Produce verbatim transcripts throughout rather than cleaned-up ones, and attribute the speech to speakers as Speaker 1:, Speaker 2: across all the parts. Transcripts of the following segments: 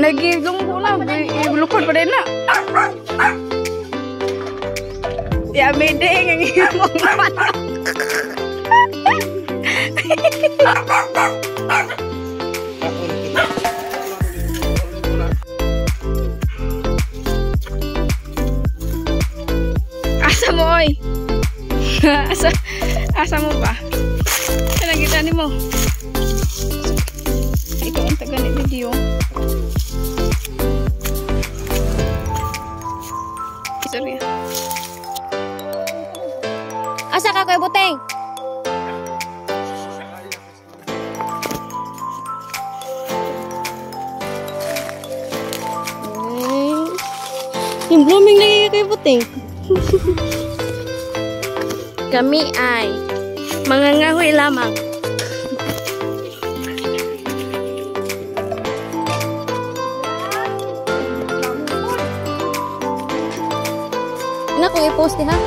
Speaker 1: lagi tunggu na. Lukod pa rin na. Ya medeng yang ngomong mana. Asa mo oy. Asa asa mo ba? Kaya kita ni mo. Ito ang taga ni video. Sorry. Asa ka kay Buteng? Yung blooming lagi kay Buteng. Kami ay mangangahoy lamang. Ina kung i-post ha?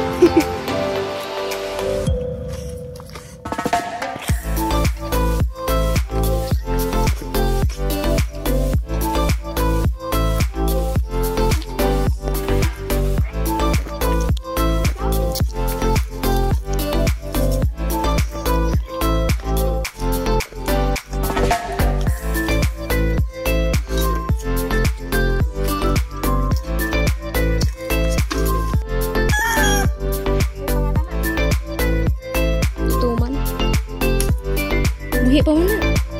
Speaker 1: Buhi pa mo na.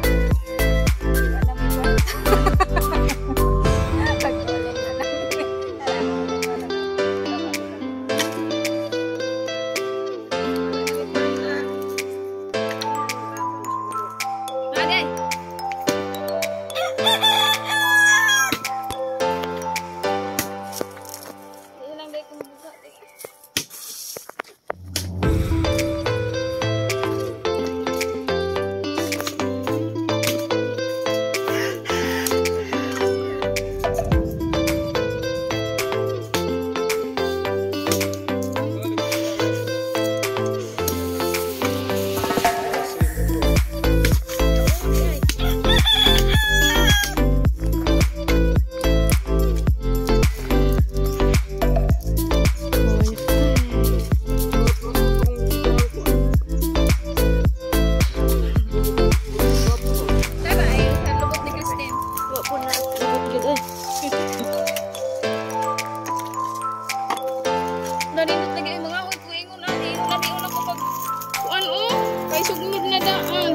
Speaker 1: Okay. Sugod na daan.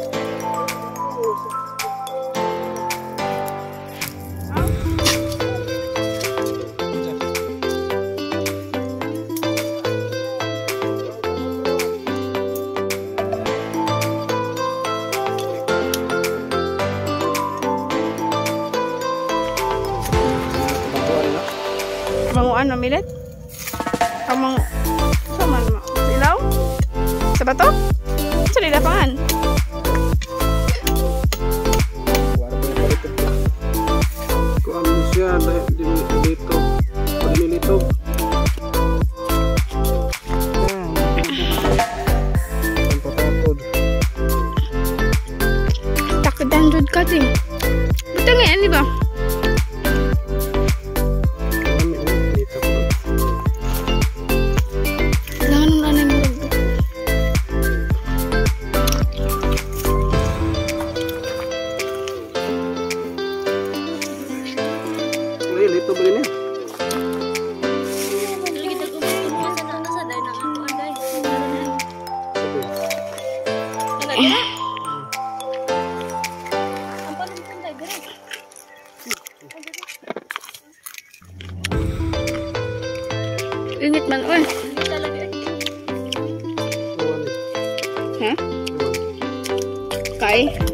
Speaker 1: Manguan mamilit? Kamang saman mo. Ilaw? Sa bato? Sa lilapangan.
Speaker 2: Kung ano siya, dito. Paglilito.
Speaker 1: Takot dandod ka din. Buta ngayon, di ba?
Speaker 2: Lito begini.
Speaker 1: Init man oi. Hah? Kai.